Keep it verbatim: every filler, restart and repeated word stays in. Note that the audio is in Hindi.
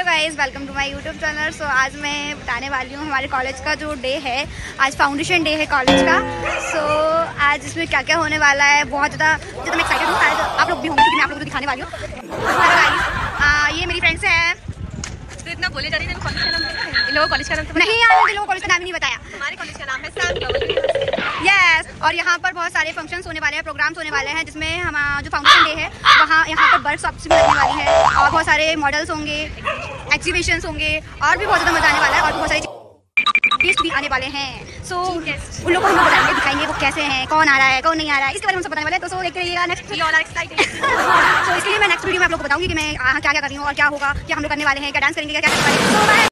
Hello guys, welcome to my YouTube channel. So आज मैं बताने वाली हूँ हमारे कॉलेज का जो डे है। आज फाउंडेशन डे है कॉलेज का। सो so, आज इसमें क्या क्या होने वाला है, बहुत ज़्यादा ज़्यादा मैं एक्साइटेड हूँ। शायद आप लोग भी होंगे क्योंकि मैं आप लोगों को दिखाने वाली हूँ। हेलो गाइस, ये मेरी फ्रेंड्स हैं। तो इतना बोले जा रही है, कॉलेज का नाम पता है? इन लोगों कॉलेज का नाम तो नहीं यार, मुझे लोगों कॉलेज का नाम ही नहीं बताया। हमारे कॉलेज का नाम है सैम। यस, और यहाँ पर बहुत सारे फंक्शंस होने वाले हैं, प्रोग्राम्स होने वाले हैं, जिसमें हम जो फाउंडेशन डे है वहाँ यहाँ पर वर्कशॉप्स भी लगने वाली है और बहुत सारे मॉडल्स होंगे, एग्जीबिशंस होंगे और भी बहुत ज़्यादा मजा आने वाला है। और बहुत सारे गेस्ट भी आने वाले हैं। सो so, उन लोगों को हम लोग बताएंगे, दिखाएंगे वो कैसे हैं, कौन आ रहा है, कौन नहीं आ रहा है, इसके बारे में हम सब बताने वाले हैं। तो सो देखते रहिएगा नेक्स्ट। तो इसलिए मैं नेक्स्ट वीडियो में आप लोग को बताऊंगी कि मैं क्या क्या कर रही हूँ और क्या होगा, क्या हम लोग करने वाले हैं, क्या डांस करेंगे, क्या क्या करने वाले हैं।